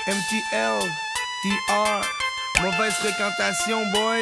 MTL, TR, mauvaise fréquentation, boy.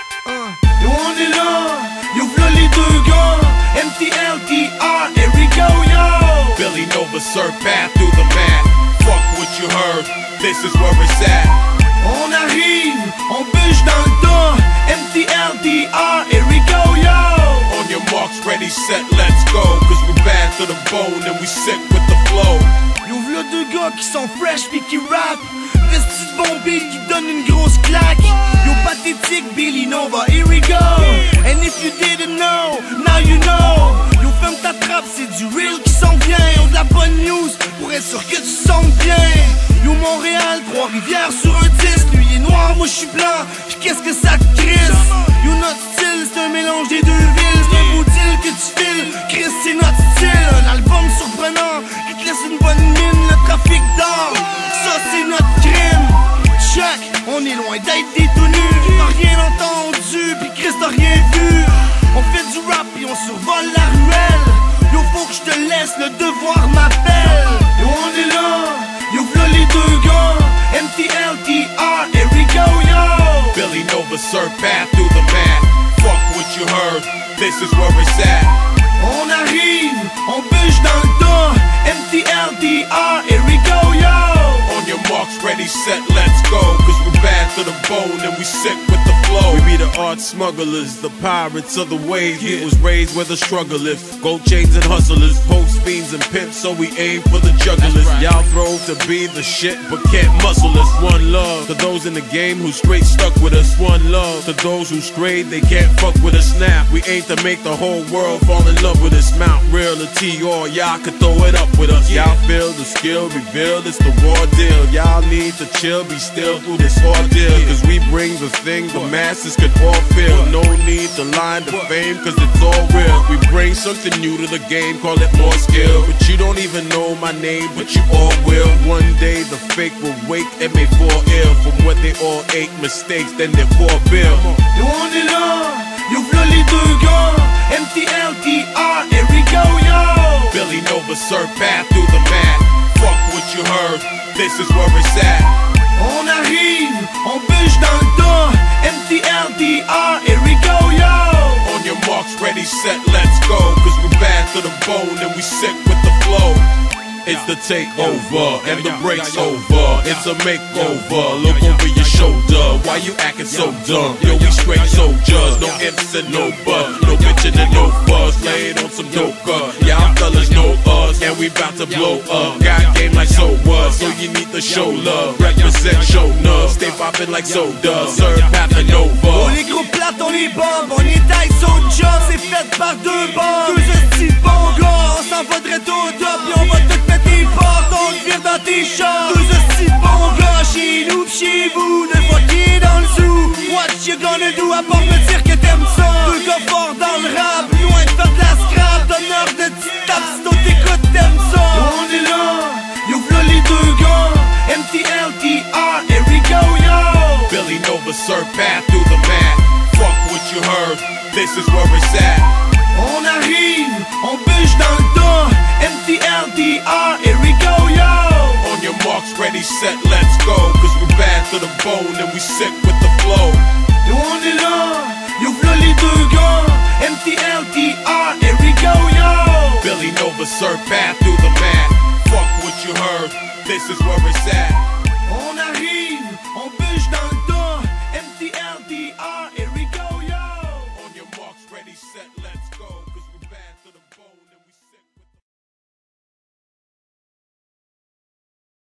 Yo, on est là, yo, v'là les deux gars. MTL, TR, here we go, yo. Billy Nova, Sir Path through the mat. Fuck what you heard, this is where it's at. On arrive, on bûche dans le tas. MTL, TR, here we go, yo. On your marks, ready, set, let's go. Cause we're bad to the bone and we sick with the flow. Yo, v'là deux gars qui sont fresh pis qui rap. Vestis de bon beat qui donne une grosse claque. Yo, pathétique, Billy Nova, here we go. And if you didn't know, now you know. Yo, ferme ta trappe, c'est du real qui s'en vient. Yo, de la bonne news, pour être sûr que tu sens bien. Yo, Montréal, Trois-Rivières sur un disque. Lui est noir, moi j'suis blanc. Pis qu'est-ce que ça te crisse? Yo, notre style, c'est un mélange des deux villes. C'est un beau deal que tu files. Chris, c'est notre style. Un album surprenant qui te laisse une bonne mine. Le trafic d'or, ça c'est notre crime. Check, on est loin d'être des tout nus. T'as rien entendu, pis Chris t'as rien vu. On fait du rap et on survole la ruelle. Yo, faut que je te laisse, le devoir m'appelle. Yo, on est là, yo, v'là les deux gars. MTL, TR, here we go, yo. Billy Nova, Sir Path through the mat. Fuck what you heard, this is where it's at. On arrive, on bûche dans le tas. MTL, TR, here we go, yo. On your marks, ready, set, let's go. Cause we're bad to the bone and we sick with the flow. We be the art smugglers, the pirates of the waves. We was raised where the struggle is. Gold chains and hustlers, post fiends and pimps, so we aim for the jugglers. Y'all throw to be the shit, but can't muscle us. One love to those in the game who straight stuck with us. One love to those who strayed, they can't fuck with us now. We aim to make the whole world fall in love with us. Mount Real or TR, y'all can throw it up with us. Y'all feel the skill revealed, it's the raw deal. Y'all need to chill, be still through this ordeal. Cause we bring the thing the masses could all feel. No need to line the fame, cause it's all real. We bring something new to the game, call it more skill. But you don't even know my name, but you all will. One day the fake will wake and may fall ill from what they all ate, mistakes, then they poor bill. Yo, on est là, yo, v'là les deux gars. MTL, TR, here we go, yo. Billy Nova, Sir Path through the mat. Fuck what you heard, this is where it's at. On arrive, on bûche dans le tas. MTL, TR, here we go, yo. On your marks, ready, set, let's go. Cause we're bad to the bone and we sick with the flow. It's the takeover and the break's over. It's a makeover. Look over your shoulder. Why you acting so dumb? Yo, we straight soldiers. No ifs and no buts. No bitchin' and no fuss. Laid on some dope cut. Y'all fellas know us. And we bout to blow up. Got game like so what? So you need to show love. Represent, show love. Stay poppin' like soda. Serve Path and Nova. On les gros plates, on les bombe. On est taille sur job. C'est fait par deux bombes. Deux estis bons gars. On s'en va direct au top. Et on va tout mettre tes portes. On te vire dans tes chars. Deux estis bons gars. Chez nous pis chez vous. Deux fois qui est dans le sous. What you gonna do à part me dire que t'aimes ça? Deux gars forts dans le rap. Loin de faire de la scrap. Donneur de petite tape. Si toi t'écoutes, t'aimes ça. Yo, on est là. Yo, v'là les deux gars. MTL, TR, here we go, yo. Billy Nova, Sir Path through the mat. Fuck what you heard, this is where it's at. On arrive, on bûche dans le tas. MTL, TR, here we go, yo. On your marks, ready, set, let's go. Cause we're bad to the bone and we sick with the flow. Yo, on est là, yo, v'là les deux gars. MTL, TR, here we go, yo. Billy Nova, Sir Path through the mat. Fuck what you heard, this is where it's at. On arrive, on bûche.